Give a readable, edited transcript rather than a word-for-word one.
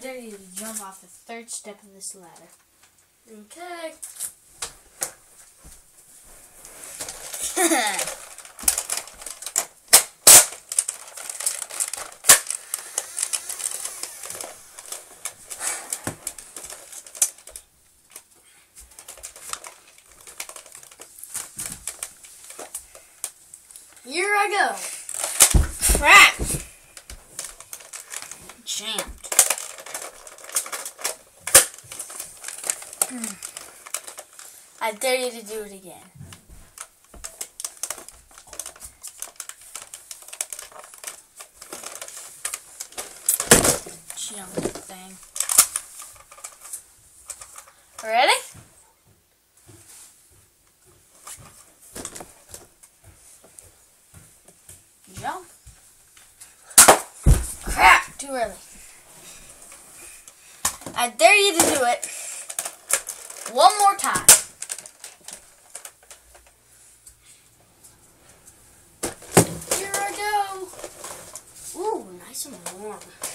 dare you to jump off the third step of this ladder. Okay. Here I go. Crap! Jammed. I dare you to do it again. Jump thing. Ready? Jump. Crap! Too early. I dare you to do it one more time. Here I go. Ooh, nice and warm.